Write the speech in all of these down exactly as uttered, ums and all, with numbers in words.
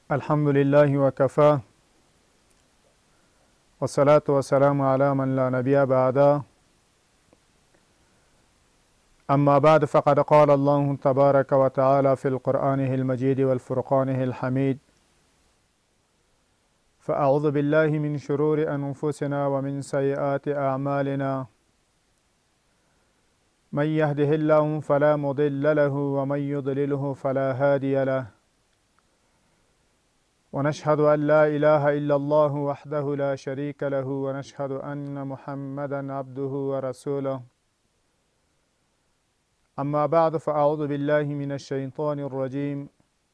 الحمد لله وكفى والصلاة والسلام على من لا نبي بعده. أما بعد، فقد قال الله تبارك وتعالى في القرآن المجيد والفرقان الحميد: فأعوذ بالله من شرور أنفسنا ومن سيئات أعمالنا، من يهده الله فلا مضل له ومن يضلله فلا هادي له، ونشهد أن لا إله إلا الله وحده لا شريك له، ونشهد أن محمدا عبده ورسوله. أما بعد، فأعوذ بالله من الشيطان الرجيم.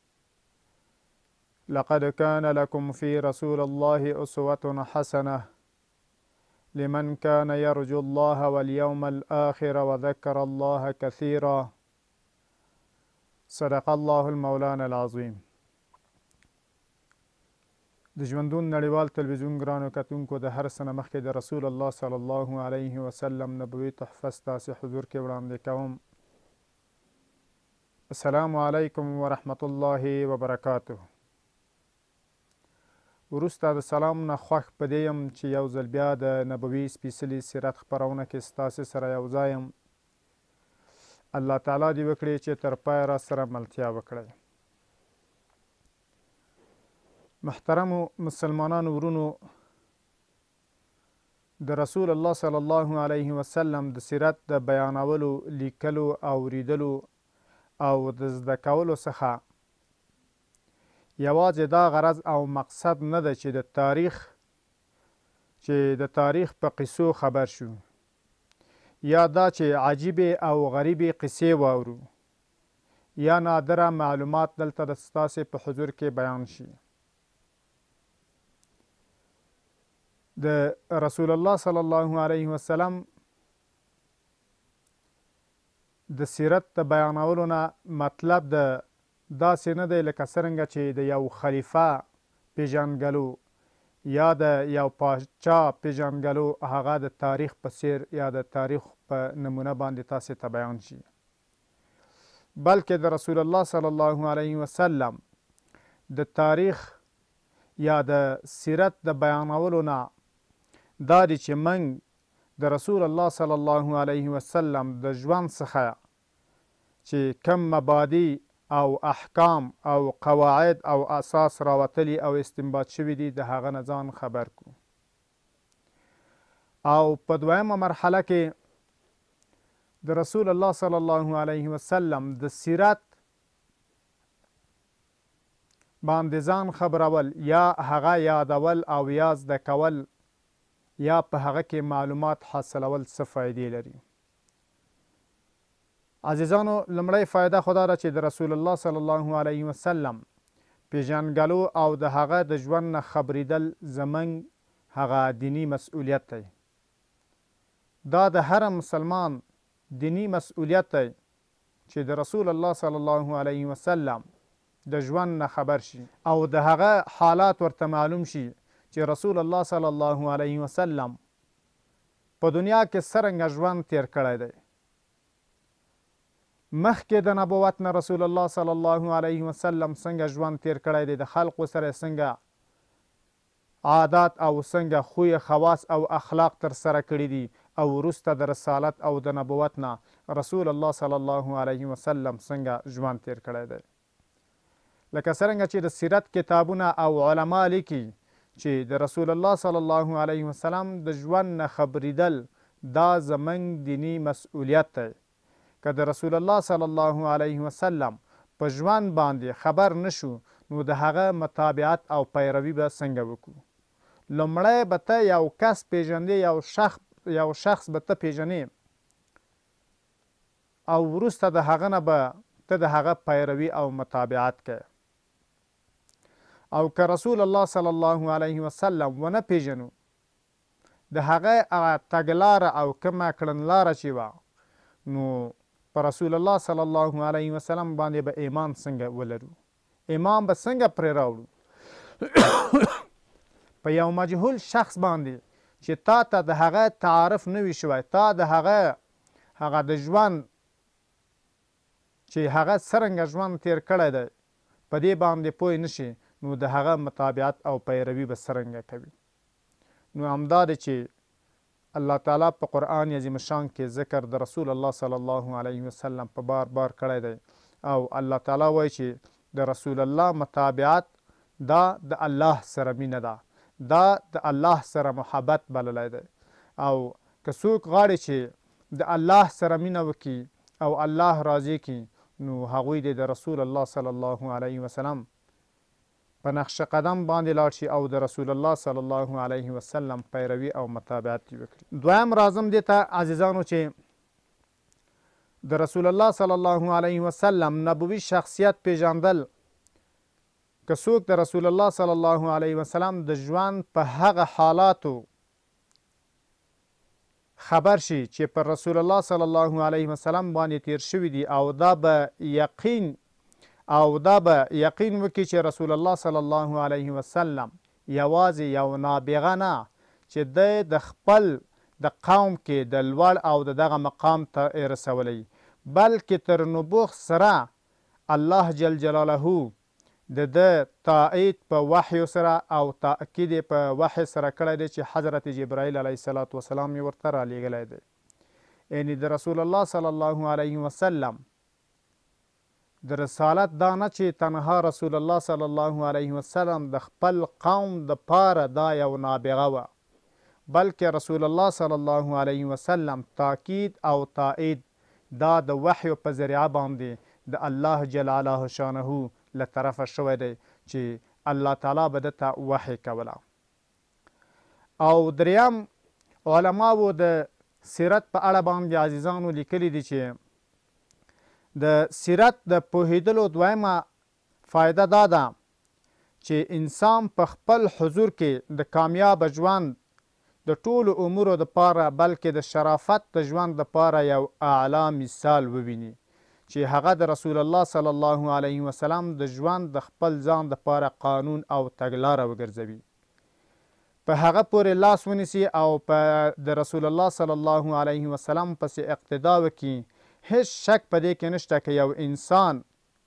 لقد كان لكم في رسول الله أسوة حسنة لمن كان يرجو الله واليوم الآخر وذكر الله كثيرا. صدق الله المولانا العظيم. د ژوندون نړیوال تلویزیون ګرانو کتونکو، د هر څه نه مخکې د رسول الله صلی الله علیه وسلم نبوي تحفه ستاسې حضور کې وړاندې کوم. السلام علیکم ورحمت الله وبرکاته. وروسته د سلام نه خوښ په دې یم چې یو ځل بیا د نبوي سپېڅلي سیرت خپرونه کې ستاسې سره یو ځای یم. الله تعالی دې وکړي چې تر پایه را سره ملتیا وکړئ. محترمو مسلمانانو ورونو، د رسول الله صلی الله علیه وسلم د سیرت د بیانولو، لیکلو، اوریدلو او د زده کولو څخه یوازې دا غرض او مقصد نه ده چې د تاریخ چې د تاریخ په قصو خبر شو، یا دا چې عجیبې او غریبې قصې واورو، یا نادره معلومات دلته د ستاسې په حضور کې بیان شي. د رسول الله صلی الله علیه وسلم د سیرت د بیانولو نه مطلب د داسې نه دی لکه څرنګه چې د یو خلیفه پیژنګلو یا د یو پاچا پیژنګلو هغه د تاریخ په څیر یا د تاریخ په نمونه باندې تاسې ته بیان شي، بلکې د رسول الله صلی الله علیه وسلم د تاریخ یا د سیرت د بیانولو نه دا دی چې موږ د رسول الله صلی الله علیه وسلم د ژوند څخه چې کم مبادی او احکام او قواعد او اساس راوتلي او استنباط شوي دي، د هغه نه ځان خبر کو. او په دویمه مرحله کې د رسول الله صلی الله علیه وسلم د سیرت باندې ځان خبرول، یا هغه یادول او یا زده کول، یا په هغه کې معلومات حاصلول څه فایدې لري. عزیزانو، لومړی فایده خو دا ده چې د رسول الله صلی الله علیه وسلم پیژنګلو او د هغه د ژوند نه خبریدل زموږ هغه دینی مسؤلیت دی. دا د هر مسلمان دینی مسؤلیت دی چې د رسول الله صلی الله علیه وسلم د ژوند نه خبر شي او د هغه حالات ورته معلوم شي چې رسول الله صلی الله علیه وسلم په دنیا کې څرنګه ژوند تیر کړی دی. مخکې د نبوت نه رسول الله صلی الله علیه وسلم څنګه ژوند تیر کړی دی، د خلقو سره څنګه عادات او څنګه خوی خواص او اخلاق تر سره کړي دي، او وروسته د رسالت او د نبوت نه رسول الله صلی الله علیه وسلم څنګه ژوند تیر کړی دی. لکه څرنګه چې د سیرت کتابونه او علما لیکي چې د رسول الله صلی الله علیه وسلم د ژوند نه خبریدل دا زموږ دینی مسؤلیت دی. که د رسول الله صلی الله علیه وسلم په ژوند باندې خبر نشو، نو د هغه متابعت او پیروي به څنګه وکړو؟ لومړی به ته یو کس پیژندې، یو شخص یو شخص به ته پیژنې، او وروسته د هغه نه به ته د هغه پیروي او متابعت کوې. او که رسول الله صلی الله علیه وسلم ونه پیژنو، د هغه تګلاره او کومه کړنلاره چې وه، نو په رسول الله صلی الله علیه وسلم باندې به ایمان څنګه ولرو؟ ایمان به څنګه پرې راوړو؟ په یو مجهول شخص باندې چې تا ته د هغه تعارف نه وي شوی، تا د هغه هغه د ژوند چې هغه څرنګه ژوند تیر کړی دی په دې باندې پوه نشي، نو د هغه متابعت او پیروي به څرنګه کوي. نو همدا دی چې الله تعالی په قرآن عظیم شان کې ذکر د رسول الله صلی الله علیه وسلم په بار بار کړی دی او الله تعالی وایي چې د رسول الله متابعت دا د الله سره مینه ده، دا د الله سره محبت بللی دی. او که څوک غواړي چې د الله سره مینه وکړي او الله راضي کړي نو هغوی د رسول الله صلی الله علیه وسلم په نقش قدم باندې لاړ شي او د رسول الله صلی الله علیه وسلم پیروي او متابعت یې وکړي. دویم راځم دې ته عزیزانو چې د رسول الله صلی الله علیه وسلم نبوي شخصیت پیژندل، که څوک د رسول الله صلی الله علیه وسلم د ژوند په هغه حالاتو خبر شي چې پر رسول الله صلی الله علیه وسلم باندې تیر شوي دي او دا به یقین او دا به یقین وکړي چې رسول الله صلی الله علیه وسلم یوازې یو نابغه نه چې دی د خپل د قوم کې د لوړ او د دغه مقام ته یې رسولی، بلکې تر نبوغ سره الله جل جلاله د ده تایید په وحیو سره او تاکید یې په وحی سره کړی دی چې حضرت جبرائیل علیه السلام وسلام یې ورته رالیږلی دی. یعنې د رسول الله صلی الله علیه وسلم د رسالت دا نه چې تنها رسول الله صلی الله علیه وسلم د خپل قوم د پاره دا یو نابغه وه، بلکې رسول الله صلی الله علیه وسلم تاکید او تایید دا د وحیو په ذریعه باندې د الله جلاله شانه له طرفه شوی دی چې الله تعالی به ده ته وحی کوله. او دریم علماو د سیرت په اړه باندې عزیزانو لیکلي دي چې د سیرت د پوهېدلو دویمه فایده دا ده چې انسان په خپل حضور کې د کامیاب ژوند د ټولو امورو دپاره بلکې د شرافت د ژوند دپاره یو اعلی مثال وویني چې هغه د رسول الله صلی الله علیه وسلم د ژوند د خپل ځان دپاره قانون او تګلاره وګرځوي، په هغه پورې لاس ونیسي او په د رسول الله صلی الله علیه وسلم پسې اقتدا وکړي. هیڅ شک په دې کې نشته که یو انسان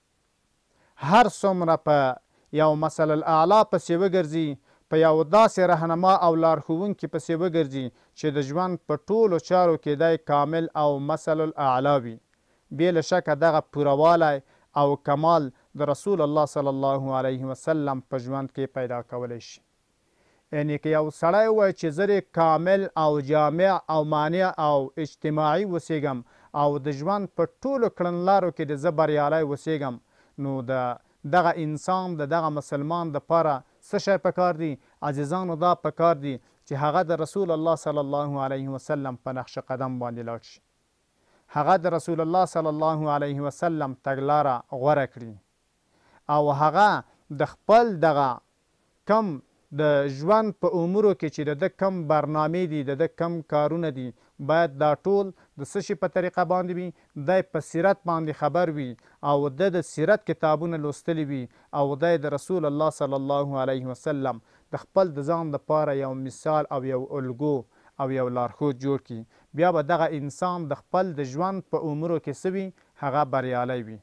هر څومره په یو مثل الاعلی پسې وګرځي، په یو داسې رهنما او لارښوونکي پسې وګرځي چې د ژوند په ټولو چارو کې دی کامل او مثل الاعلی وي، بې له شکه دغه پورهوالی او کمال د رسول الله صلی الله علیه وسلم په ژوند کې پیدا کولی شي. یعنې که یو سړی ووایي چې زه کامل او جامع او مانع او اجتماعي اوسېږم او د ژوند په ټولو کړنلارو کې د زه بریالی اوسېږم، نو د دغه انسان د دغه مسلمان دپاره څه شی پکار دی؟ عزیزانو دا پکار دی چې هغه د رسول الله صلی الله علیه وسلم په نقش قدم باندې لاړ شي، هغه د رسول الله صلی الله علیه وسلم تګلاره غوره کړي او هغه د خپل دغه کم د ژوند په امورو کې چې د ده کم برنامې دي، د ده کم کارونه دي، باید دا ټول د څه شي په طریقه باندې وي؟ دی په سیرت باندې خبر وي او د د سیرت کتابونه لوستلی وي او دی د رسول الله صلی الله علیه وسلم د خپل د ځان دپاره یو مثال او یو الګو او یو لارښود جوړ کړي، بیا به دغه انسان د خپل د ژوند په امورو کې څه وي؟ هغه بریالی وي.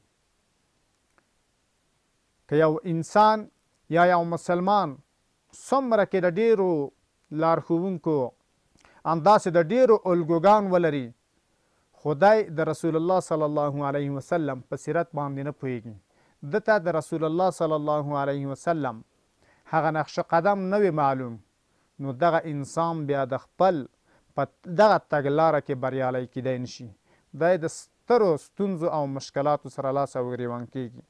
که یو انسان یا یو مسلمان څومره کې د ډیرو لارښوونکو همداسې د ډیرو الګوګان ولري، خدای د رسول الله صلی الله علیه وسلم په سیرت باندې نه پوهېږي، ده ته د رسول الله صلی الله علیه وسلم هغه نقش قدم نه وي معلوم، نو دغه انسان بیا د خپل په دغه تګلاره کې بریالی کیدی نشي، دی د سترو ستونزو او مشکلاتو سره لاس او ګریوان کیږي.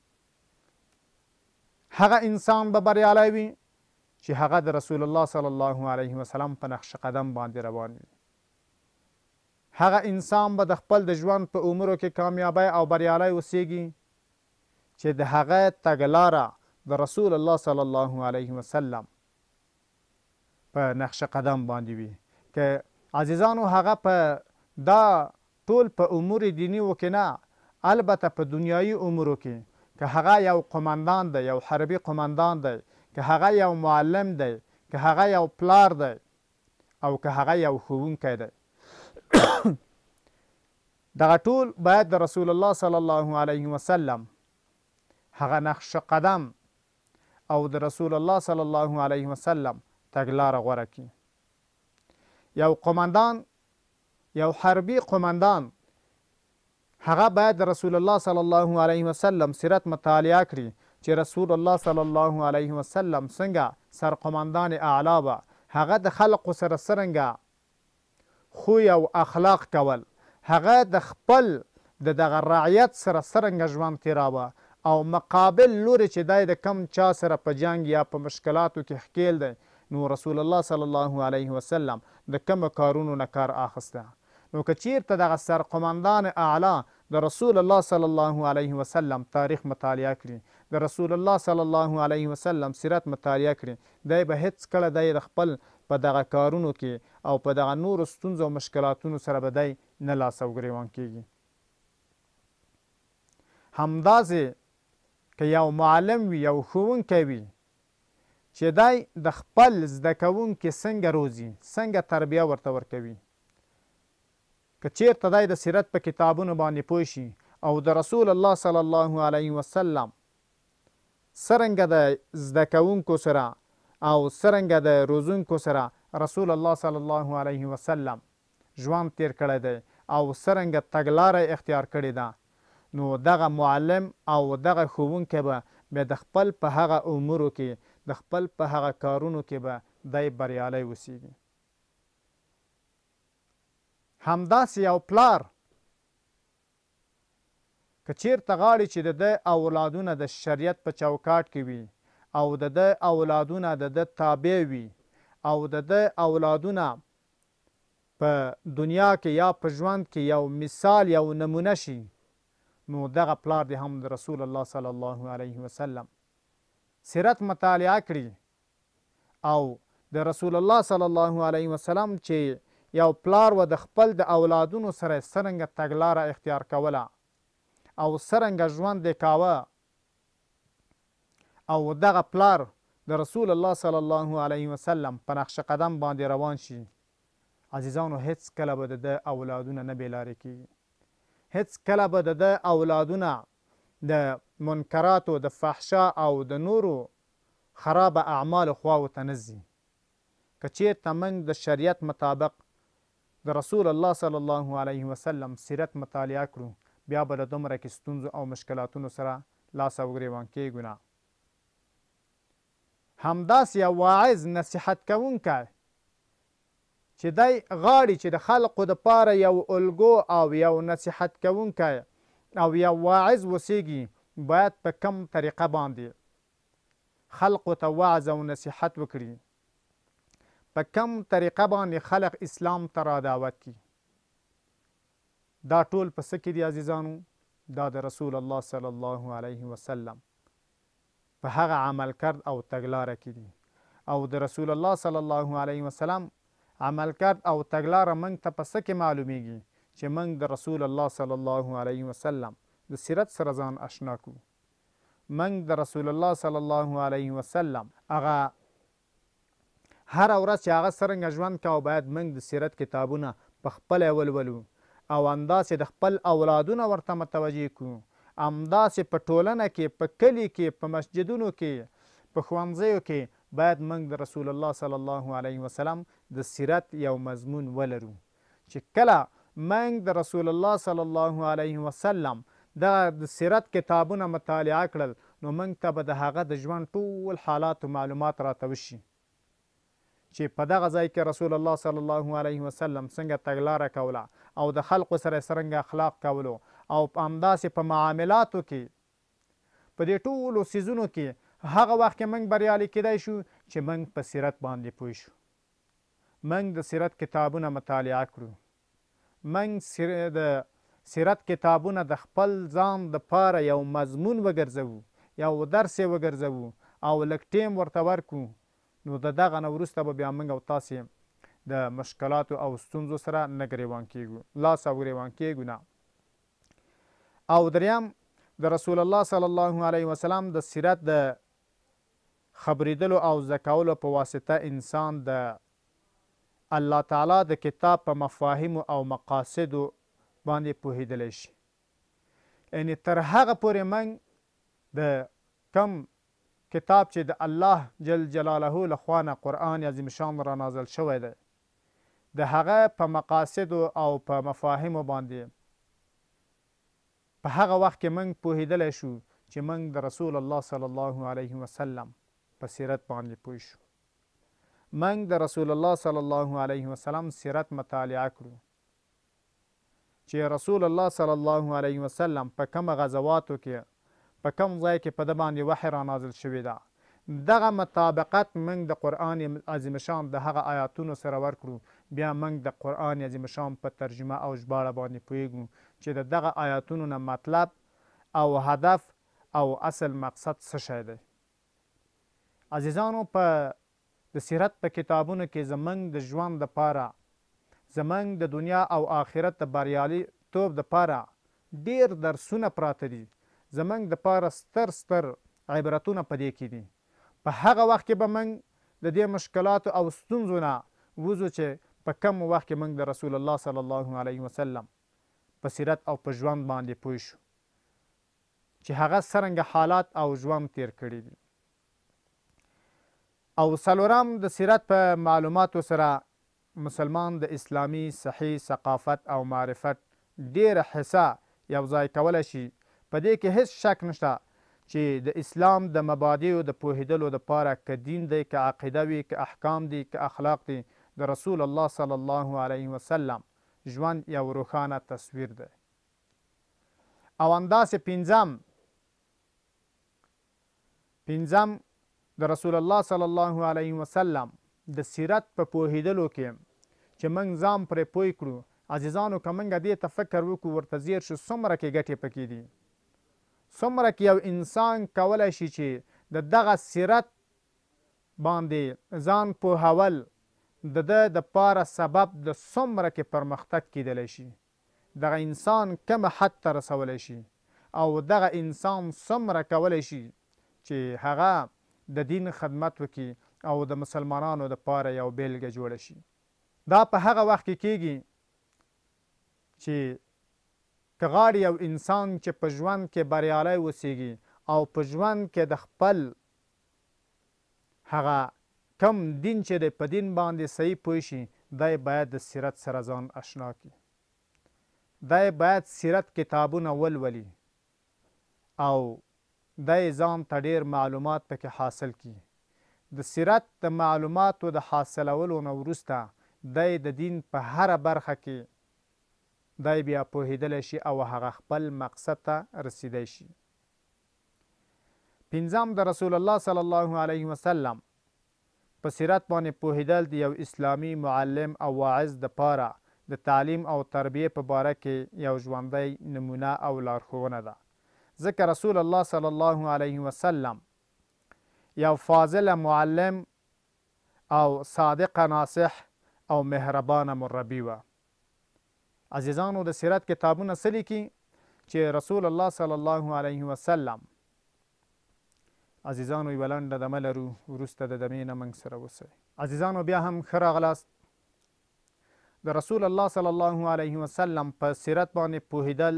هغه انسان به بریالی وي چې هغه د رسول الله صلی الله علیه وسلم په نقش قدم باندې روان وي، هغه انسان به د خپل د ژوند په امورو کې کامیابی او بریالی اوسیږي چې د هغه تګلاره د رسول الله صلی الله علیه وسلم په نقش قدم باندې وي. که عزیزانو هغه په دا ټول په امور دینیو کې نه، البته په دنیایي امورو کې که هغه یو قمندان دی، یو حربي قمندان دی، که هغه یو معلم دی، که هغه یو پلار دی او که هغه یو ښوونکی دی، دغه ټول باید د رسول الله صلی الله علیه وسلم هغه نقش قدم او د رسول الله صلی الله علیه وسلم تګلاره غوره کړي. یو قمندان یو حربي قمندان هغه باید د رسول الله صلی الله علیه وسلم سیرت مطالعه کړي چې رسول الله صلی الله علیه وسلم څنګه سرقمندان اعلی به هغه د خلقو سره څرنګه خوی او اخلاق کول، هغه د خپل د دغه رعیت سره څرنګه ژوند تیراوه او مقابل لوري چې دی د کم چا سره په جنګ یا په مشکلاتو کې ښکیل دی نو رسول الله صلی الله علیه وسلم د کومو کارونو نه کار اخیسته. نو که چیرته دغه سرقمندان اعلی د رسول الله صلی الله علیه وسلم تاریخ مطالعه کړي، د رسول الله صلی الله علیه وسلم سیرت مطالعه کړي، دی به هیڅ کله دی د خپل په دغه کارونو کې او په دغه نورو ستونزو او مشکلاتونو سره به دی نه لاس او ګریوان کیږي. همداسې که یو معلم وي، یو ښوونکی وي چې دی د خپل زده کوونکي څنګه روزي، څنګه تربیه ورته ورکوي، که چیرته دی د سیرت په کتابونو باندې پوه شي او د رسول الله صلی الله علیه وسلم څرنګه د زده کوونکو سره او څرنګه د روزونکو سره رسول الله صلی الله علیه وسلم ژوند تیر کړی دی او څرنګه تګلاره اختیار کړې ده، نو دغه معلم او دغه ښوونکی به بیا د خپل په هغه امورو کې د خپل په هغه کارونو کې به دی بریالی اوسیږي. همداسې یو پلار که چیرته غواړي چې د ده اولادونه د شریعت په چوکاټ کې وي او د ده اولادونه د ده تابع وي او د ده اولادونه په دنیا کې یا په ژوند کې یو مثال یو نمونه شي، نو دغه پلار دی هم د رسول الله صلی الله علیه وسلم سیرت مطالعه کړي او د رسول الله صلی الله علیه وسلم چې یو پلار و د خپل د اولادونو سره څرنګه تګلاره اختیار کوله او څرنګه ژوند یې کاوه او دغه پلار د رسول الله صلی الله علیه وسلم په نقش قدم باندې روان شي، عزیزانو هیڅ کله به د ده اولادونه نه بېلارې کېږي، هیڅ کله به د ده اولادونه د منکراتو د فحشا او د نورو خراب اعمالو خواو ته نه ځي. که چیرته موږ د شریعت مطابق د رسول الله صلی الله علیه وسلم سیرت مطالعه کړو بیا به له دومره کې ستونزو او مشکلاتونو سره لاس او ګریوان کیږو نه. همداسې یو واعظ نصیحت کوونکی چې دی غواړي چې د خلقو دپاره یو الګو او یو نصیحت کوونکی او یو واعظ اوسیږي، باید په کم طریقه باندې خلقو ته وعظ او نصیحت وکړي، په کم طریقه باندې خلق اسلام ته را دعوت کړي. دا ټول په څه کې دي عزیزانو؟ دا د رسول الله صلی الله علیه وسلم په هغه عمل کرد او تګلاره کې دي او د رسول الله صلی الله علیه وسلم عمل کرد او تګلاره موږ ته په څه کې معلومیږي چې موږ د رسول الله صلی الله علیه وسلم د سیرت سره ځان اشنا کړو، موږ د رسول الله صلی الله علیه وسلم هغه هره ورځ چې هغه څرنګه ژوند کوه باید موږ د سیرت کتابونه په خپله ولولو او همداسې د خپل اولادونه ورته متوجه کړو، همداسې په ټولنه کې، په کلي کې، په مسجدونو کې، په ښوونځیو کې باید موږ د رسول الله صلی الله علیه وسلم د سیرت یو مضمون ولرو چې کله موږ د رسول الله صلی الله علیه وسلم دغه د سیرت کتابونه مطالعه کړل نو موږ ته به د هغه د ژوند ټول حالات و معلومات راته وشي چې په دغه ځای کې رسول الله صلی الله علیه وسلم څنګه تګلاره کوله او د خلقو سره څرنګه اخلاق کولو او همداسې په معاملاتو کې په دې ټولو څیزونو کې هغه وخت کې موږ بریالي کیدای شو چې موږ په سیرت باندې پوه شو، موږ د سیرت کتابونه مطالعه کړو، موږ د سیرت کتابونه د خپل ځان دپاره یو مضمون وګرځوو، یو درس یې وګرځوو او لږ ټیم ورته ورکړو، نو د دغه نه وروسته به بیا موږ او تاسې د مشکلاتو او ستونزو سره نه ګریوان کیږو، لاس او ګریوان کیږو نه. او دریم د رسول الله صلی الله علیه وسلم د سیرت د خبریدلو او زده کولو په واسطه انسان د الله تعالی د کتاب په مفاهیمو او مقاصدو باندې پوهیدلی شي. یعنې تر هغه پورې موږ د کم کتاب چې د الله جل جلاله له خوا نه قرآن عظیم شان را نازل شوی دی د هغه په مقاصدو او په مفاهیمو باندې په هغه وخت کې موږ پوهېدلی شو چې موږ د رسول الله صلی الله علیه وسلم په سیرت باندې پوه شو. موږ د رسول الله صلی الله علیه وسلم سیرت مطالعه کړو چې رسول الله صلی الله علیه وسلم په کومه غزواتو کې په کوم ځای کې په ده باندې وحی را نازل شوې ده. دغه مطابقت موږ د قرآن عظیم شان د هغه آیاتونو سره ورکړو. بیا موږ د قرآن عظیم شان په ترجمه او ژباړه باندې پوهېږو چې د دغه آیاتونو نه مطلب او هدف او اصل مقصد څه شی دی. عزیزانو، په د سیرت په کتابونو کې زموږ د ژوند دپاره، زموږ د دنیا او آخرت د بریالیتوب دپاره ډېر درسونه پراته دي. زموږ دپاره ستر ستر عبرتونه په دې کې دي. په هغه وخت کې به موږ د دې مشکلاتو او ستونزو نه وځو چې په کم وخت کې موږ د رسول الله صلی الله علیه وسلم په سیرت او په ژوند باندې پوه شو چې هغه څرنګه حالات او ژوند تیر کړي دي. او څلورم، د سیرت په معلوماتو سره مسلمان د اسلامي صحیح ثقافت او معرفت ډېره حصه یو ځای کولی شي. په دې کې هیڅ شک نشته چې د اسلام د مبادیو د پوهېدلو دپاره که دین دی، که عقیده وي، که احکام دي، که اخلاق دي، د رسول الله صلی الله علیه وسلم ژوند یو روښانه تصویر دی. او همداسې پنځم پنځم د رسول الله صلی الله علیه وسلم د سیرت په پوهېدلو کې چې موږ ځان پرې پوه کړو. عزیزانو، که موږ دې ته فکر وکړو، ورته ځیر شو، څومره کې ګټې پکې دي، څومره کې یو انسان کولی شي چې د دغه سیرت باندې ځان پوهول د ده دپاره سبب د څومره کې پرمختګ کیدلی شي، دغه انسان کومه حد ته رسولی شي، او دغه انسان څومره کولی شي چې هغه د دین خدمت وکړي او د مسلمانانو دپاره یو بیلګه جوړه شي. دا په هغه وخت کې کیږي چې که غواړي یو انسان چې په ژوند کې بریالی اوسیږي او په ژوند کې د خپل هغه کم دین چې دی په دین باندې صحیح پوه شي، دی باید د سیرت سره ځان اشنا کړي. دی باید سیرت کتابونه ولولي او دی ځان ته ډېر معلومات پکې حاصل کړي. د سیرت د معلوماتو د حاصلولو نه وروسته دی د دین په هره برخه کې دی بیا پوهېدلی شي او هغه خپل مقصد ته رسیدی شي. پنځم، د رسول الله صلی الله علیه وسلم په سیرت باندې پوهېدل د یو اسلامي معلم او واعظ دپاره د تعلیم او تربیې په باره کې یو ژوندی نمونه او لارښوونه ده. ځکه رسول الله صلی الله علیه وسلم یو فاضل معلم او صادق ناصح او مهربانه مربي وه. عزیزانو، د سیرت کتابونه څه لیکي چې رسول الله صلی الله علیه وسلم. عزیزانو، یوه لنډه دمه لرو، وروسته د دمې نه موږ سره اوسئ. عزیزانو، بیا هم ښه راغلاست. د رسول الله صلی الله علیه وسلم په سیرت باندې پوهېدل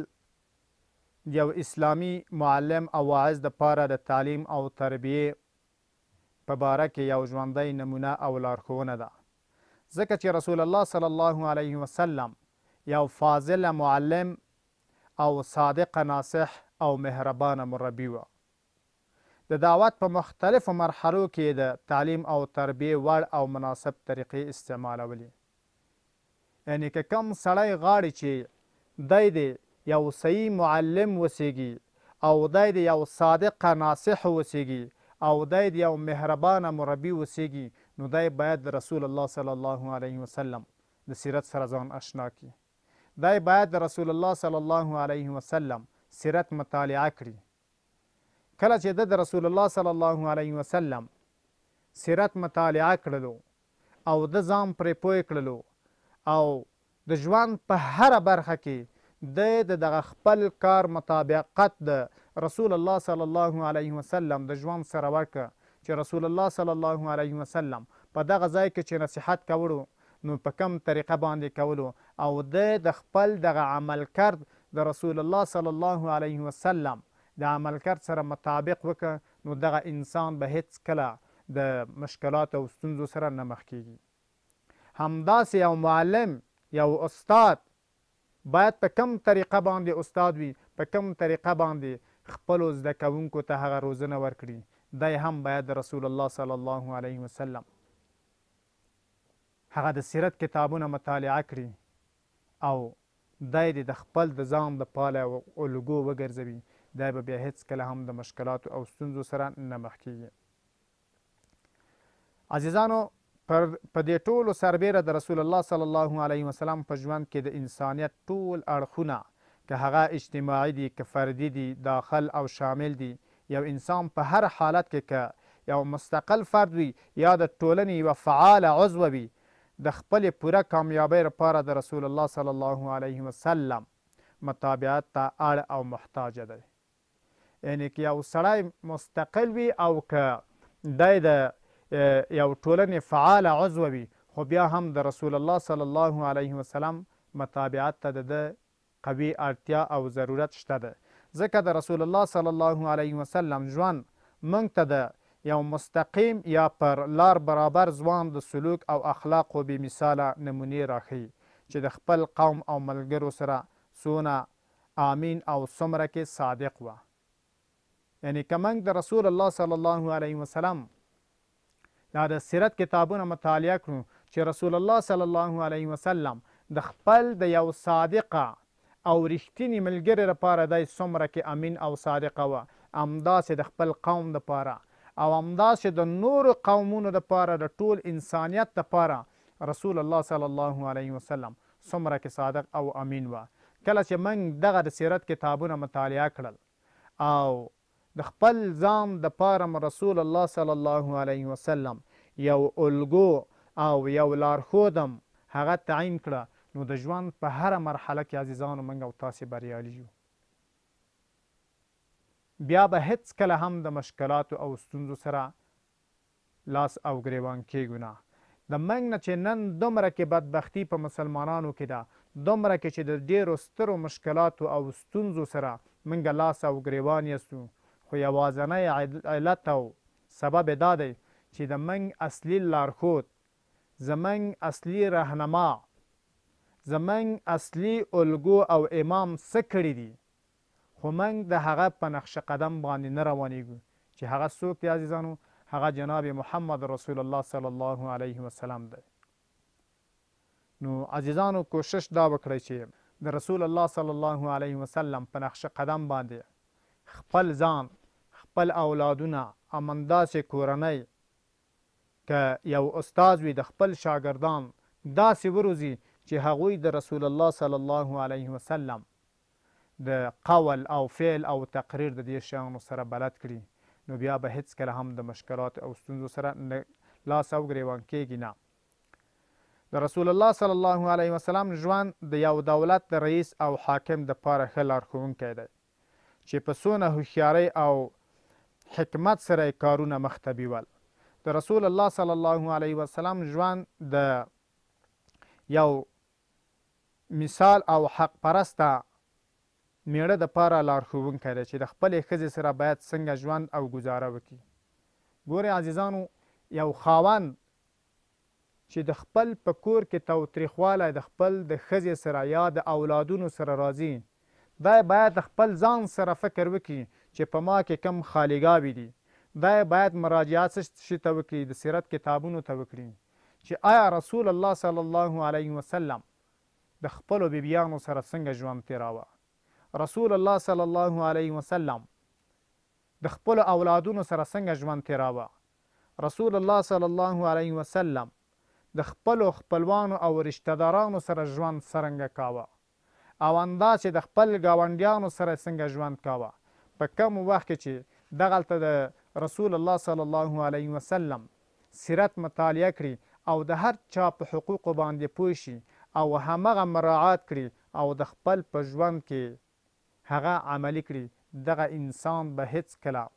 یو اسلامي معلم او واعظ دپاره د تعلیم او تربیې په باره کې یو ژوندی نمونه او لارښوونه ده. ځکه چې رسول الله صلی الله علیه وسلم یو فاضل معلم او صادق ناصح او مهربانه مربي وه. د دعوت په مختلفو مرحلو کې د تعلیم او تربیې وړ او مناسب طریقې استعمالولې. یعنې که کوم سړی غواړي چې دی د یو صحیح معلم وسیږي او دی د یو صادق ناصح وسیږي او دی د یو مهربانه مربي وسیږي، نو دی باید د رسول الله صلی الله علیه وسلم د سیرت سره ځان اشنا کړي. دی باید د رسول الله صلی الله علیه وسلم سیرت مطالعه کړي. کله چې د رسول الله صلی الله علیه وسلم سیرت مطالعه کړلو او د ځان پرې پوه کړلو او د ژوند په هره برخه کې د دغه خپل کار مطابقت د رسول الله صلی الله علیه وسلم د ژوند سره وکړه، چې رسول الله صلی الله علیه وسلم په دغه ځای کې چې نصیحت کولو نو په کم طریقه باندې کولو او د د خپل دغه عمل کرد د رسول الله صلی الله علیه وسلم د عمل کرد سره مطابق وکړه، نو دغه انسان به هیڅ کله د مشکلاتو او ستونزو سره نه مخ کیږي. همداسې یو معلم، یو استاد باید په کم طریقه باندې استاد وي، په کم طریقه باندې خپلو زده کوونکو ته هغه روزنه ورکړي، دی هم باید د رسول الله صلی الله علیه وسلم هغه د سیرت کتابونه مطالعه کړي او دی د خپل د ځان د پاله الګو وګرځوي، دی به بیا هیڅ کله هم د مشکلاتو او ستونزو سره نه مخ کیږي. عزیزانو، په دې ټولو سربیره د رسول الله صلی الله علیه وسلم په ژوند کې د انسانیت ټول اړخونه، که هغه اجتماعي دي، که فردي دي، داخل او شامل دي، یو انسان په هر حالت کې که یو مستقل فرد وي یا د ټولنې یوه فعاله عضو وي، د خپلې پوره کامیابۍ لپاره د رسول الله صلی الله علیه وسلم متابعت ته اړ او محتاجه دی. یعنې که یو سړی مستقل وي او که دی د یو ټولنې فعاله عضو وي، خو بیا هم د رسول الله صلی الله علیه وسلم متابعت ته د ده قوي اړتیا او ضرورت شته ده. ځکه د رسول الله صلی الله علیه وسلم ژوند موږ ته د یو مستقیم یا پر لار برابر ځوان د سلوک او اخلاقو بې مثاله نمونې راښیي چې د خپل قوم او ملګرو سره څونه امین او څومره کې صادق وه. یعنې که موږ د رسول الله صلی الله علیه وسلم یا د سیرت کتابونه مطالعه کړو چې رسول الله صلی الله علیه وسلم د خپل د یو صادقه او رښتیني ملګري لپاره دی څومره کې امین او صادقه وه، همداسې د خپل قوم دپاره او همداسې د نورو قومونو دپاره، د ټول انسانیت دپاره رسول الله صلی الله علیه وسلم څومره کې صادق او امین وه. کله چې موږ دغه د سیرت کتابونه مطالعه کړل او د خپل ځان دپاره رسول الله صلی الله علیه وسلم یو الګو او یو لارښودم هغه تعیین کړه، نو د ژوند په هره مرحله کې عزیزانو موږ او تاسې بریالي یو. بیا به هیڅ کله هم د مشکلاتو او ستونزو سره لاس او ګریوان کیږو نه. د موږ نه چې نن دومره کې بدبختي په مسلمانانو کې ده، دومره کې چې د ډېرو سترو مشکلاتو او ستونزو سره موږ لاس او ګریوان یستو، خو یوازنی علت او سبب دا دی چې د موږ اصلي لارښود، زموږ اصلي رهنما، زموږ اصلي الګو او امام څه کړي دي، خو موږ د هغه په نقش قدم باندې نه روانیږو چې هغه څوک دی عزیزانو؟ هغه جناب محمد رسول الله صلی الله علیه وسلم دی. نو عزیزانو، کوشش دا وکړئ چې د رسول الله صلی الله علیه وسلم په نقش قدم باندې خپل ځان، خپل اولادونه، همداسې کورنۍ، که یو استاد وي د خپل شاګردان داسې وروزي چې هغوی د رسول الله صلی الله علیه وسلم د قول او فعل او تقریر د دې شیانو سره بلد کړي، نو بیا به هیڅ کله هم د مشکلات او ستونزو سره لاس او ګریوان کیږي نه. د رسول الله صلی الله علیه وسلم ژوند د یو دولت د رئیس او حاکم دپاره ښه لارښوونکی دی چې په څونه هوښیارۍ او حکمت سره یې کارونه مخته بیول. د رسول الله صلی الله علیه وسلم ژوند د یو مثال او حق پرسته میړه دپاره لارښوونکی دی چې د خپلې ښځې سره باید څنګه ژوند او ګزاره وکړي. ګورئ عزیزانو، یو خاوند چې د خپل په کور کې تاوتریخوالی د خپل د ښځې سره یا د اولادونو سره راځي، دی باید د خپل ځان سره فکر وکړي چې په ما کې کم خالیګاوې دي. دی باید مراجعه څه شي ته وکړي؟ د سیرت کتابونو ته وکړي چې آیا رسول الله صلی الله علیه وسلم د خپلو بیبیانو سره څنګه ژوند تېراوه؟ رسول الله صلی الله علیه وسلم د خپلو اولادونو سره څنګه ژوند تېراوه؟ رسول الله صلی الله علیه وسلم د خپلو خپلوانو او رشتهدارانو سره ژوند څرنګه کاوه؟ او همداسې د خپل ګاونډیانو سره څنګه ژوند کاوه؟ په کم وخت کې چې دغلته د رسول الله صلی الله علیه وسلم سیرت مطالعه کړي او د هر چا په حقوقو باندې پوه شي او همغه مراعات کړي او د خپل په ژوند کې هغه عملي کړي، دغه انسان به هیڅ کله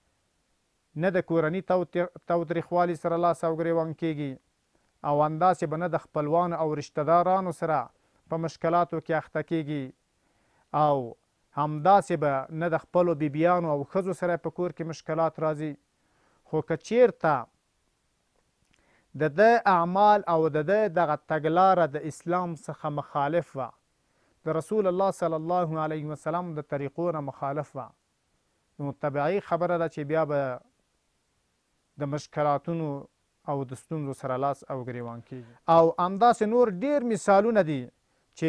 نه د کورني تاوتریخوالي سره لاس او ګریوان کیږي او همداسې به نه د خپلوانو او رشتهدارانو سره په مشکلاتو کې اخته کیږي او همداسې به نه د خپلو بیبیانو او ښځو سره په کور کې مشکلات راځي. خو که چیرته د ده اعمال او د ده دغه تګلاره د اسلام څخه مخالف وه، د رسول الله صلی الله علیه وسلم د طریقو نه مخالف وه، نو طبیعي خبره ده چې بیا به د مشکلاتونو او د ستونزو سره لاس او ګریوان کېږي. او همداسې نور ډېر مثالونه دي چې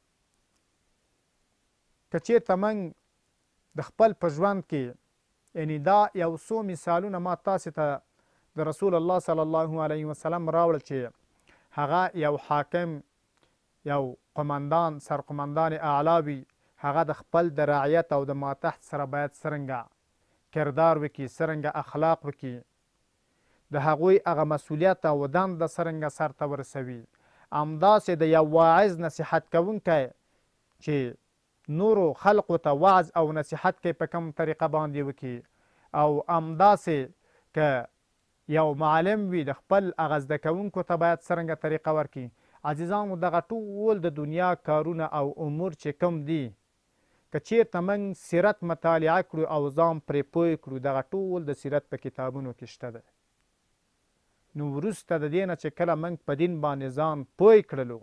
که چېرته موږ د خپل په ژوند کې، یعنې دا یو څو مثالونه ما تاسې ته د رسول الله صلی الله علیه وسلم راوړل چې هغه یو حاکم، یو قمندان، سرقمندان اعلی وي، هغه د خپل د رعیت او د ماتحت سره باید څرنګه کردار وکړي، څرنګه اخلاق وکړي، د هغوی هغه مسؤلیت او دنده څرنګه سرته ورسوي. همداسې د یو واعظ نصیحت کوونکی چې نورو خلقو ته وعظ او نصیحت کوي په کوم طریقه باندې وکړي، او همداسې که یو معلم وي د خپل هغه زده کوونکو ته باید څرنګه طریقه ورکړي. عزیزانو دغه ټول د دنیا کارونه او امور چې کوم دي، که چیرته موږ سیرت مطالعه کړو او ځان پرې پوه کړو، دغه ټول د سیرت په کتابونو کې شته ده. نو وروسته د دې نه چې کله موږ په دین باندې ځان پوه کړلو،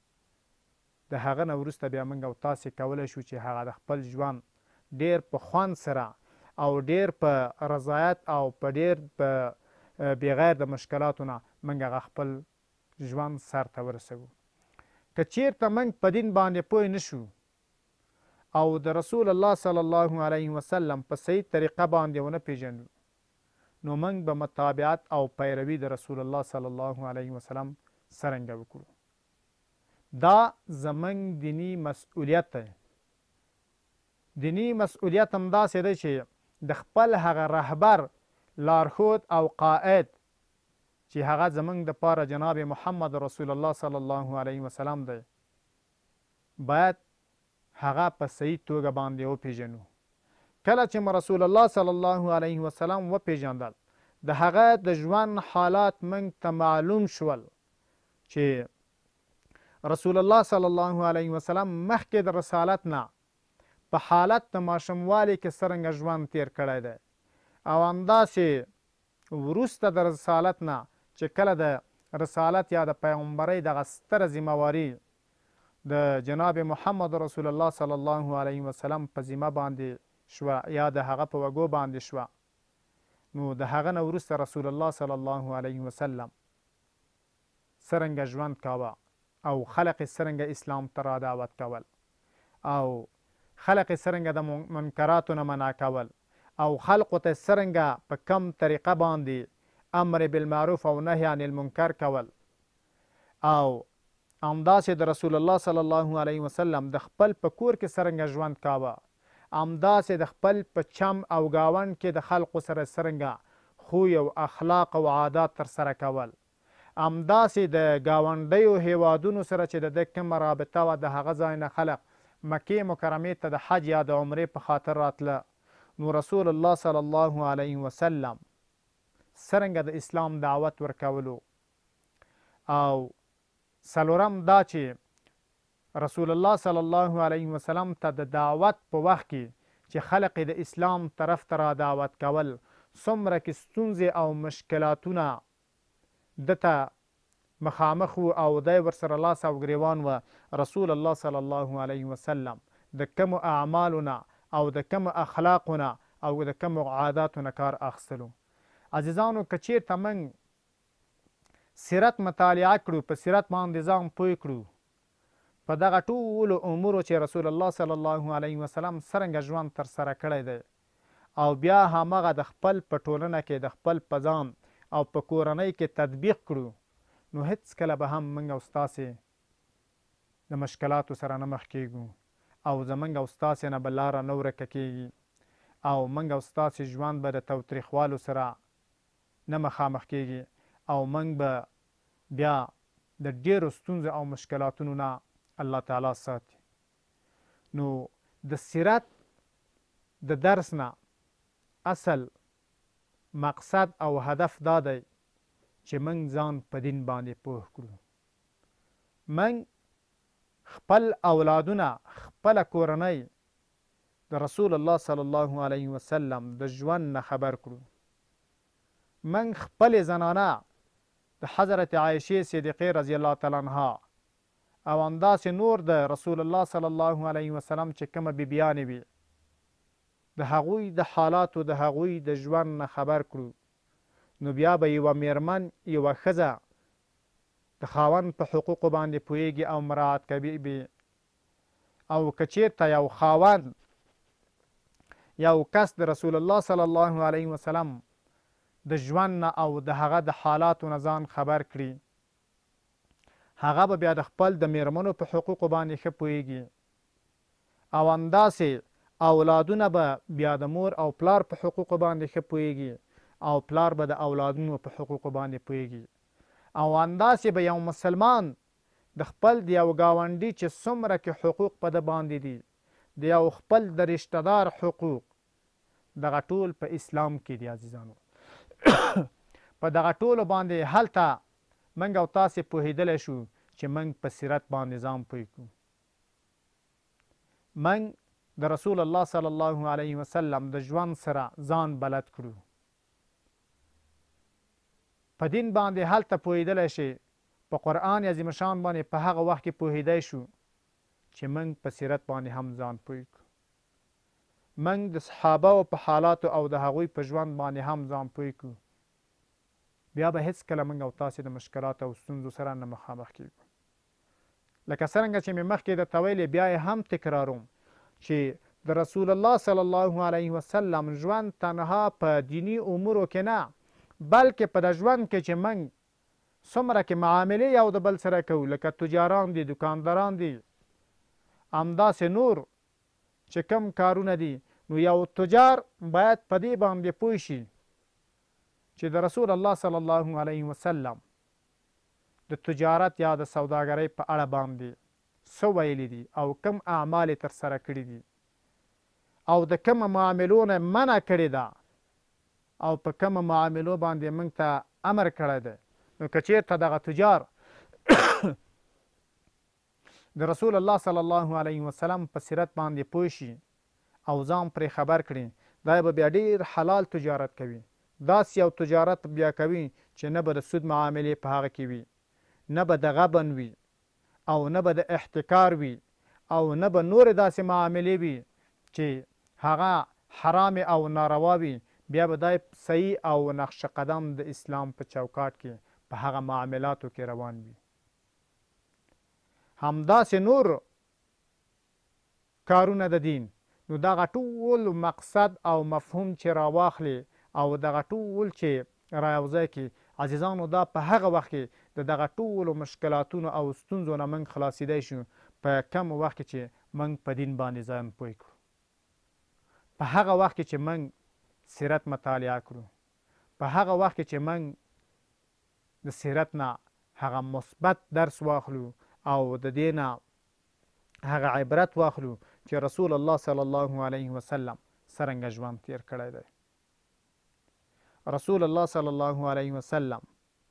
د هغه نه وروسته بیا موږ او تاسې کولی شو چې هغه د خپل ژوند ډېر په خوند سره او ډېر په رضایت او په ډېر په بغیر د مشکلاتو نه موږ هغه خپل ژوند سرته ورسوو. که چیرته موږ په دین باندې پوه نه شو او د رسول الله صلی الله علیه وسلم په صحیح طریقه باندې ونه پیژنو، نو موږ به متابعت او پیروي د رسول الله صلی الله علیه وسلم څرنګه وکړو. دا زموږ دینی مسؤلیت دی. دینی مسؤلیت همداسې دی چې د خپل هغه رهبر، لارښود او قائد چې هغه زموږ دپاره جناب محمد رسول الله صلی الله علیه وسلم دی، باید هغه په صحیح توګه باندې وپیژنو. کله چې مو رسول الله صلی الله علیه وسلم وپیژندل، د هغه د ژوند حالات موږ ته معلوم شول چې رسول الله صلی الله علیه وسلم مخکې د رسالت نه په حالت د ماشوموالي کې څرنګه ژوند تیر کړی دی، او همداسې وروسته د رسالت نه چې کله د رسالت یا د پیغمبرۍ دغه ستره ذمهواري د جناب محمد رسول الله صلی الله علیه وسلم په ذمه باندې شوه یا د هغه په وګو باندې شوه، نو د هغه نه وروسته رسول الله صلی الله علیه وسلم څرنګه ژوند کاوه او خلق یې څرنګه اسلام ته را دعوت کول، او خلق یې څرنګه د منکراتو نه منع کول، او خلقو ته څرنګه په کم طریقه باندې امر بالمعروف او نهی عن المنکر کول، او همداسې د رسول الله صلی الله علیه وسلم د خپل په کور کې څرنګه ژوند کاوه، همداسې د خپل په چم او ګاونډ کې د خلقو سره څرنګه خوی او اخلاق او عادات ترسره کول، همداسې د ګاونډیو هیوادونو سره چې د ده کومه رابطه وه، د هغه ځای نه خلق مکې مکرمې ته د حج یا د عمرې په خاطر راتله، نو رسول الله صلی الله علیه وسلم څرنګه د اسلام دعوت ورکولو. او څلورم دا چې رسول الله صلی الله علیه وسلم ته د دعوت په وخت کې چې خلق د اسلام طرف ته را دعوت کول، څومره کې ستونزې او مشکلاتونه دته مخامخ و او دی ورسره لاس او ګریوان و، رسول الله صلی الله علیه وسلم د کومو اعمالو نه او د کومو اخلاقو نه او د کومو عاداتو نه کار اخیستلو. عزیزانو که چیرته موږ سیرت مطالعه کړو، په سیرت باندې ځان پوه کړو، په دغه ټولو امورو چې رسول الله صلی الله علیه وسلم څرنګه ژوند ترسره کړی دی، او بیا همغه د خپل په ټولنه کې د خپل په ځان او په کورنۍ کې تطبیق کړو، نو هیڅکله به هم موږ او ستاسې د مشکلاتو سره نه مخ کیږو، او زموږ او ستاسې نه به لاره نه ورکه کیږي، او موږ او ستاسې ژوند به د تاوتریخوالو سره نه مخامخ کیږي، او موږ به بیا د ډیرو ستونزو او مشکلاتونو نه الله تعالی ساتي. نو د سیرت د درس نه اصل مقصد او هدف دا دی چې موږ ځان په دین باندې پوه کړو، موږ خپل اولادونه، خپله کورنۍ د رسول الله صلی الله علیه وسلم د ژوند نه خبر کړو. من خپلې زنانه د حضرت عایشې صدیقې رضی الله تعالی عنها او همداسې نور د رسول الله صلی الله علیه وسلم چې کومه بیبیانې وي د هغوی د حالاتو د هغوی د ژوند نه خبر کړو، نو بیا به یوه میرمن یوه ښځه د خاوند په حقوقو باندې پوهیږي او مراعات کوي. او که چېرته یو خاوند یو کس د رسول الله صلی الله علیه وسلم د ژوند نه او د هغه د حالاتو نه ځان خبر کړي، هغه به بیا د خپل د میرمنو په حقوقو باندې ښه پوهیږي او همداسې اولادونه به بیا د مور او پلار په حقوقو باندې ښه پوهیږي او پلار به د اولادونو په حقوقو باندې پوهیږي. او همداسې به یو مسلمان د خپل د یو ګاونډي چې څومره کې حقوق په ده باندې دي، د یو خپل د رشته دار حقوق، دغه ټول په اسلام کې دي عزیزانو. په دغه ټولو باندې هلته موږ او تاسې پوهېدلی شو چې موږ په سیرت باندې ځان پوه کړو. موږ د رسول الله صلی الله علیه وسلم د ژوند سره ځان بلد کړو. په دین باندې هلته پوهېدلی شي، په قرآن عظیم شان باندې په هغه وخت کې پوهېدی شو چې موږ په سیرت باندې هم ځان پوه کړو. موږ د صحابهو په حالاتو او د هغوی په ژوند باندې هم ځان پوه کړو. بیا به هېڅکله موږ او تاسې د مشکلاتو او ستونزو سره نه مخامخ کېږو. لکه څرنګه چې مې مخکې درته ویلې، بیا یې هم تکراروم چې د رسول الله صلی الله علیه وسلم ژوند تنها په دینی امورو کې نه، بلکې په د ژوند کې چې موږ څومره کې معاملې یو د بل سره کوو، لکه تجاران دي، دکانداران دي، همداسې نور چې کوم کارونه دي، نو یو تجار باید په دې باندې پوه شي چې د رسول الله صلی الله علیه وسلم د تجارت یا د سوداګرۍ په اړه باندې څه ویلي دي او کوم اعمال یې ترسره کړي دي او د کومو معاملو نه منع کړې ده او په کومو معاملو باندې موږ ته امر کړی دی. نو که چېرته دغه تجار د رسول الله صلی الله علیه وسلم په سیرت باندې پوه شي او ځان پرې خبر کړي، دا به بیا ډېر حلال تجارت کوي. داسې یو تجارت بیا کوي چې نه به د سود معاملې په هغه کې وي، نه به د غبن وي او نه به د احتکار وي او نه به نورې داسې معاملې وي چې هغه حرام او ناروا وي. بیا به دا صحیح او نقش قدم د اسلام په چوکاټ کې په هغه معاملاتو کې روان وي. همداسې نور کارونه د دین، نو دغه ټول مقصد او مفهوم چې راواخلي او دغه ټول چې راوځی کړي عزیزانو، دا په هغه وخت کې د دغه ټولو مشکلاتونو او ستونزو نه موږ خلاصېدی شو په کم وخت کې چې موږ په دین باندې ځان پوه کړو، په هغه وخت کې چې موږ سیرت مطالعه کړو، په هغه وخت کې چې موږ د سیرت نه هغه مثبت درس واخلو او د دې نه هغه عبرت واخلو چې رسول الله صلی الله علیه وسلم څرنګه ژوند تیر کړی دی. رسول الله صلی الله علیه وسلم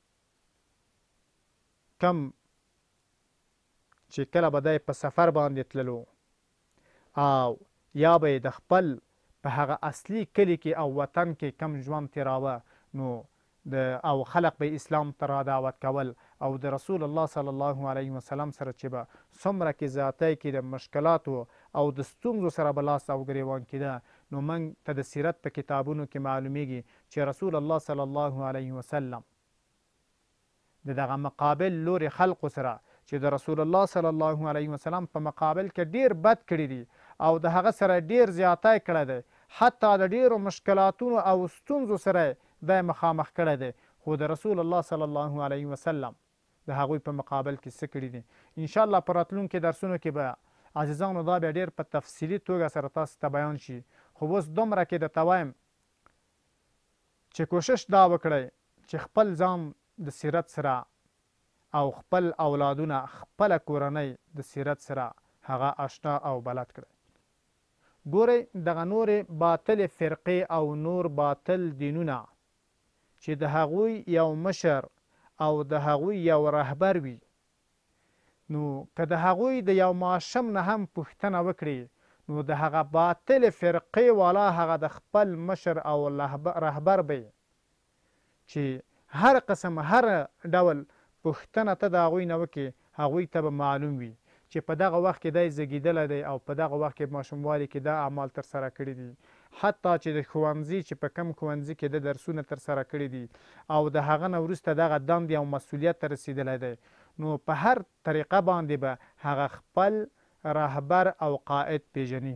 کم چې کله به دی په سفر باندې تللو او یا به د خپل په هغه اصلي کلي کې او وطن کې کم ژوند تیراوه، نو د او خلق به اسلام ته را دعوت کول او د رسول الله صلی الله علیه وسلم سره چې به څومره کې ذاتی کې د مشکلاتو او د ستونزو سره به لاس او ګریوان کېده، نو موږ ته د سیرت په کتابونو کې معلومیږي چې رسول الله صلی الله علیه وسلم د دغه مقابل لوري خلقو سره چې د رسول الله صلی الله علیه وسلم په مقابل کې ډیر بد کړي دي او د هغه سره ډیر زیاتی کړی دی، حتی د ډیرو مشکلاتونو او ستونزو سره دی مخامخ کړی دی، خو د رسول الله صلی الله علیه وسلم د هغوی په مقابل کې څه کړي دي. انشاءالله په راتلونکي درسونو کې به عزیزانو دا بیا ډیر په تفصیلي توګه سره تاسو ته بیان شي. خو اوس دومره کې درته وایم چې کوشش دا وکړئ چې خپل ځان د سیرت سره او خپل اولادونه خپله کورنۍ د سیرت سره هغه آشنا او بلد کړئ. ګورئ دغه نورې باطلې فرقې او نور باطل دینونه چې د هغوی یو مشر او د هغوی یو رهبر وي، نو که د هغوی د یو ماشوم نه هم پوښتنه وکړي نو د هغه باطلې فرقې والا هغه د خپل مشر او رهبر به چې هر قسم هر ډول پوښتنه ته د هغوی نه وکړې هغوی ته به معلوم وي چې په دغه وخت کې دی زیږېدلی دی او په دغه وخت کې ماشوموالي کې دا اعمال ترسره کړي دي حتی چې د ښوونځي چې په کم ښوونځي کې د درسونه ترسره کړي دي او د هغه نه وروسته دغه دندې او مسؤلیت ته رسېدلی دی نو په هر طریقه باندې به هغه خپل رهبر او قائد پیژني.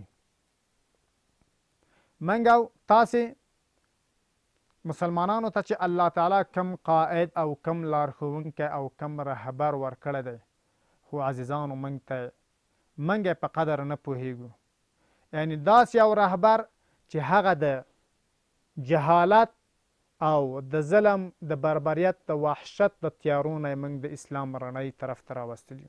موږ او تاسې مسلمانانو ته چې الله تعالی کم قائد او کم لارښوونکی او کم رهبر ورکړی دی خو عزیزانو موږ ته موږ یې په قدر نه پوهیږو. یعنې داسې یو رهبر چې هغه د جهالت او د ظلم د بربریت د وحشت د تیارو نه موږ د اسلام رڼۍ طرف ته راوستلي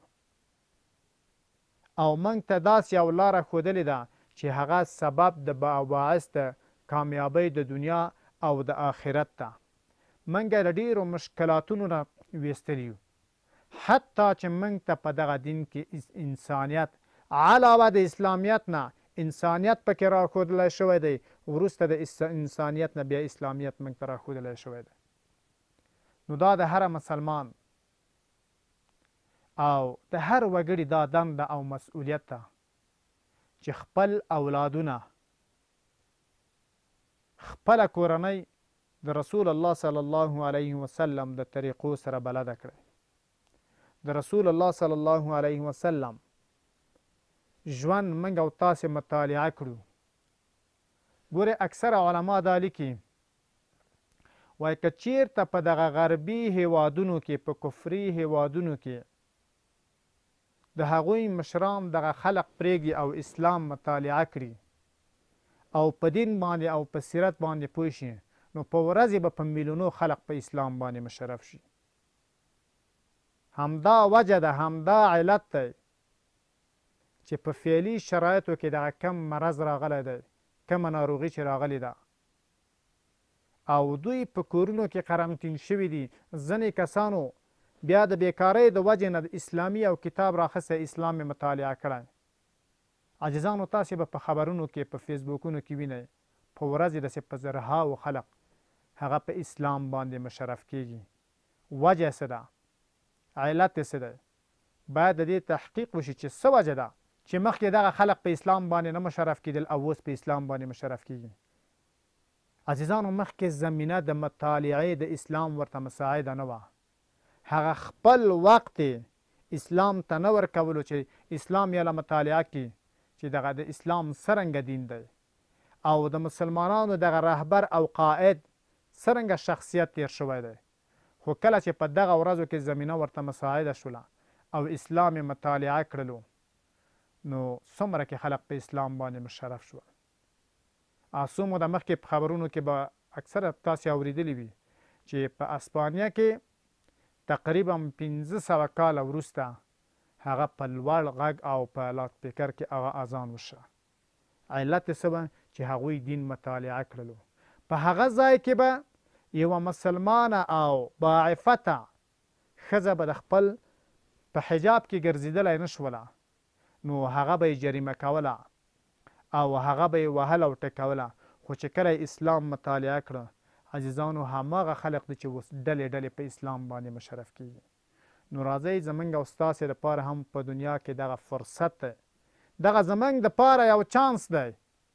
او موږ ته داسې یو لاره ښودلې ده چې هغه سبب د باعث د کامیابۍ د دنیا او د آخرت ده. موږ یې له ډېرو مشکلاتونو نه ویستلي یو حتی چې موږ ته په دغه دین کې انسانیت علاوه د اسلامیت نه انسانیت پکې راښودلی شوی دی وروسته د انسانیت نه بیا اسلامیت موږ ته راښودلی شوی دی. نو دا د هر مسلمان او د هر وګړي دا دنده او مسؤلیت ده چې خپل اولادونه خپله کورنۍ د رسول الله صلی الله علیه وسلم د طریقو سره بلده کړئ. د رسول الله صلی الله علیه وسلم ژوند موږ او تاسې مطالعه کړو. ګورې اکثره علما دا لیکي وایي که چیرته په دغه غربي هیوادونو کې په کفري هیوادونو کې د هغوی مشران دغه خلق پرېږدي او اسلام مطالعه کړي او په دین باندې او په سیرت باندې پوه شي نو په ورځې به په میلیونو خلق په اسلام باندې مشرف شي. همدا وجه ده همدا علت دی چې په فعلي شرایطو کې دغه کم مرض راغلی دی کمه ناروغي چې راغلې ده او دوی په کورونو کې قرنطین شوي دي. ځینې کسانو بیا د بیکارۍ د وجې نه د اسلامي او کتاب راخسته اسلام یې مطالعه کړی. عزیزانو تاسې به په خبرونو کې په فیسبوکونو کې وینئ په ورځې داسې په زرهاو خلق هغه په اسلام باندې مشرف کیږي. وجه څه ده؟ علت یې څه دی؟ باید د دې تحقیق وشي چې څه وجه ده چې مخکې دغه خلق په اسلام باندې نه مشرف کېدل او اوس په اسلام باندې مشرف کیږي. عزیزانو مخکې زمینه د مطالعې د اسلام ورته مساعده نه وه. هغه خپل وخت اسلام ته نه ورکولو چې اسلام یې له مطالعه کړي چې دغه د اسلام څرنګه دین دی او د مسلمانانو دغه رهبر او قائد څرنګه شخصیت تیر شوی دی. خو کله چې په دغه ورځو کې زمینه ورته مساعده شوله او اسلام یې مطالعه کړلو نو څومره کې خلق په اسلام باندې مشرف شول. څو موده مخکې په خبرونو کې به اکثره تاسې اورېدلي وي چې په اسپانیا کې تقریبا پنځه سوه کاله وروسته هغه په لوړ غږ او په لاوډ سپیکر کې هغه اذان وشه. علت یې څه به چې هغوی دین مطالعه کړلو. په هغه ځای کې به یوه مسلمانه او باعفته ښځه به د خپل په حجاب کې ګرځېدلی نه شوله نو هغه به یې جریمه کوله او هغه به یې وهله او ټکوله. خو چې کله اسلام مطالعه کړه عزیزانو هماغه خلق دی چې اوس ډلې ډلې په اسلام باندې مشرف کیږي. نو راځئ زموږ او ستاسې دپاره هم په دنیا کې دغه فرصت دی دغه زموږ دپاره یو چانس دی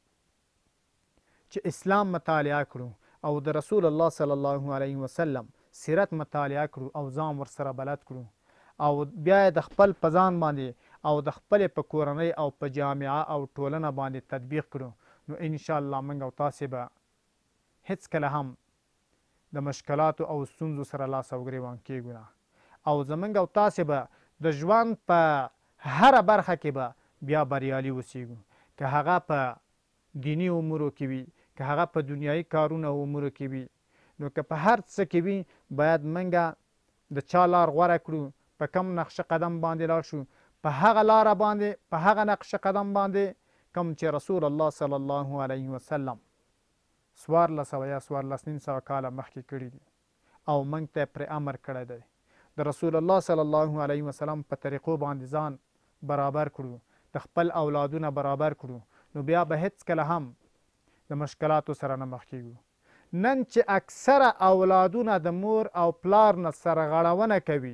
چې اسلام مطالعه کړو او د رسول الله صلی الله علیه وسلم سیرت مطالعه کړو او ځان ورسره بلد کړو او بیا د خپل په ځان باندې او د خپلې په کورنۍ او په جامعه او ټولنه باندې تطبیق کړو نو انشاءالله موږ او تاسې به هیڅکله هم د مشکلاتو او ستونزو سره لاس او ګرېوان کیږو نه او زموږ او تاسې به د ژوند په هره برخه کې به بیا بریالي اوسیږو. که هغه په دیني امورو کې وي که هغه په دنیایي کارونه او امورو کې وي نو که په هر څه کې وي باید موږ د چا لار غوره کړو په کم نقشه قدم باندې لاړ شو په هغه لاره باندې په هغه نقشه قدم باندې کوم چې رسول الله صلی الله علیه وسلم څوارلس سوه یا څوارلس نیم سوه کاله مخکې کړي دي او موږ ته پرې امر کړی دی. د رسول الله صلی الله علیه وسلم په طریقو باندې ځان برابر کړو د خپل اولادونه برابر کړو نو بیا به هیڅکله هم د مشکلاتو سره نه مخ کیږو. نن چې اکثره اولادونه د مور او پلار نه سرغړونه کوي،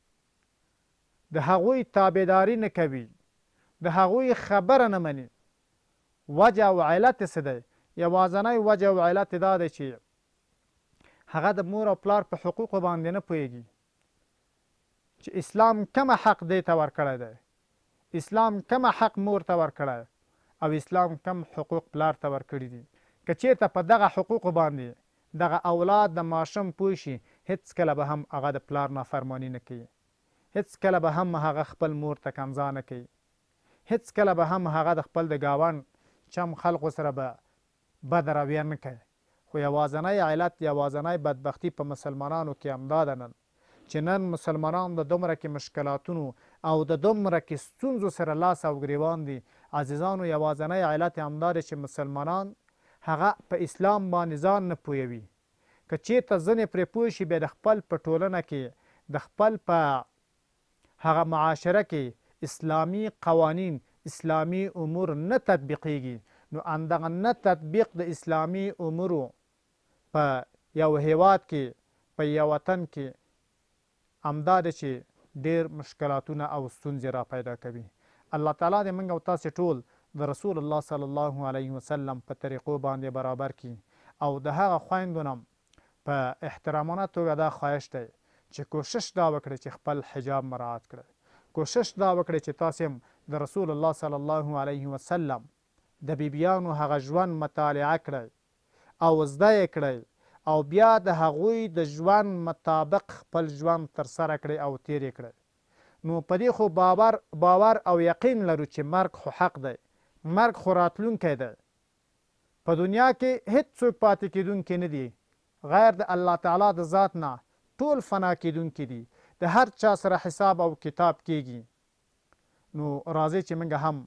د هغوی تابعداري نه کوي، د هغوی خبره نه مني، وجه او علت څه دی؟ یوازنی وجه او علت دا دی چې هغه د مور او پلار په حقوقو باندې نه پوهیږي چې اسلام کومه حق دی ته ورکړی دی، اسلام کومه حق مور ته ورکړی او اسلام کم حقوق پلار ته ورکړي دي. که چېرته په دغه حقوقو باندې دغه اولاد د ماشوم پوه شي، هېڅکله به هم هغه د پلار نافرماني نه کوي، هېڅکله به هم هغه خپل مور ته کنځا نه کوي، هېڅکله به هم هغه د خپل د ګاونډ چم خلقو سره به بد رویه نه کوي. خو یوازنی علت، یوازنی بدبختي په مسلمانانو کې همدا ده نن چې نن مسلمانان د دومره کې مشکلاتونو او د دومره کې ستونزو سره لاس او ګریوان دي. عزیزانو، یوازنی علت یې همدا دی چې مسلمانان هغه په اسلام باندې ځان نه پوهوي. که چېرته ځینې پرې پوه شي، بیا د خپل په ټولنه کې، د خپل په هغه معاشره کې اسلامي قوانین، اسلامي امور نه تطبیقیږي. نو همدغه نه تطبیق د اسلامي امورو په یو هیواد کې، په یو وطن کې همدا دی چې ډېر مشکلاتونه او ستونزې را پیدا کوي. الله تعالی دې موږ او تاسې ټول د رسول الله صلی الله علیه وسلم په طریقو باندې برابر کړي او د هغه خویندو نه په احترامانه توګه دا خواهش دی چې کوشش دا وکړئ چې خپل حجاب مراعات کړئ، کوشش دا وکړئ چې تاسې هم د رسول الله صلی الله علیه وسلم د بیبیانو هغه ژوند مطالعه کړئ او زده یې کړئ او بیا د هغوی د ژوند مطابق خپل ژوند ترسره کړئ او تیر یې کړئ. نو په دې خو باور باور او یقین لرو چې مرګ خو حق دی، مرګ خو راتلونکی دی. په دنیا کې هیڅ څوک پاتې کېدونکي نه دي غیر د الله تعالی د ذات نه، ټول فنا کېدونکي دي، د هر چا سره حساب او کتاب کېږي. نو راځئ چې موږ هم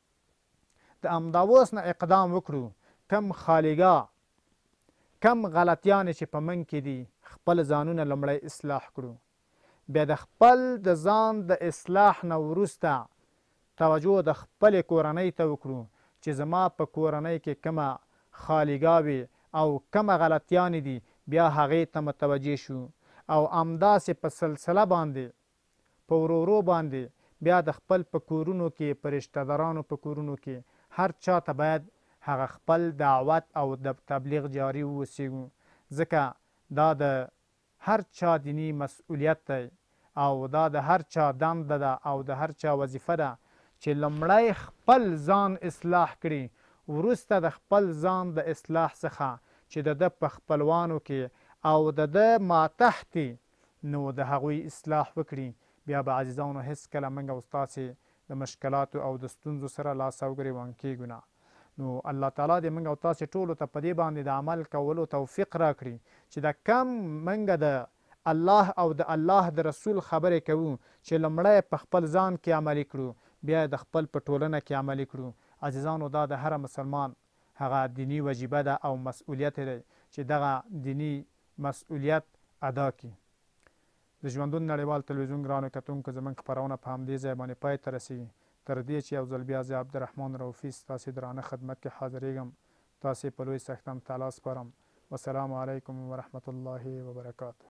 د همدا اوس نه اقدام وکړو، کم خالیګاه، کم غلطیانې چې په موږ کې دي، خپل ځانونه لومړی اصلاح کړو، بیا د خپل د ځان د اصلاح نه وروسته توجه د خپلې کورنۍ ته وکړو چې زما په کورنۍ کې کومه خالیګاوې او کومه غلطیانې دي، بیا هغې ته متوجه شو او همداسې په سلسله باندې په ورو ورو باندې بیا د خپل په کورونو کې، په رشته دارانو په کورونو کې هر چا ته باید هغه خپل دعوت او د تبلیغ جاري واوسیږو، ځکه دا د هر چا دینی مسئولیت دی او دا د هر چا دنده ده او د هر چا وظیفه ده چې لومړی خپل ځان اصلاح کړي، وروسته د خپل ځان د اصلاح څخه چې د ده په خپلوانو کې او د ده ماتحتي نو د هغوی اصلاح وکړي. بیا به عزیزانو هېڅکله موږ او ستاسې د مشکلاتو او د ستونزو سره لاس او ګرېوان کېږو نه. نو الله تعالی دې موږ او تاسې ټولو ته په دې باندې د عمل کولو توفیق راکړي چې د کم موږ د الله او د الله د رسول خبرې کوو چې لومړی په خپل ځان کې عملي کړو، بیا د خپل په ټولنه کې عملي کړو. عزیزانو، دا د هر مسلمان هغه دینی وجیبه ده او مسئولیت دی چې دغه دینی مسئولیت ادا کړي. د ژوندون نړیوال تلویزیون ګرانو کتونکو، زموږ خپرونه په همدې ځای باندې پای ته رسېږي. تر دې چې یو ځل بیا زه عبدالرحمن رؤفي ستاسې درانه خدمت کې حاضرېږم، تاسې په لوی څښتن تعالی سپارم. والسلام علیکم ورحمة الله وبرکاته.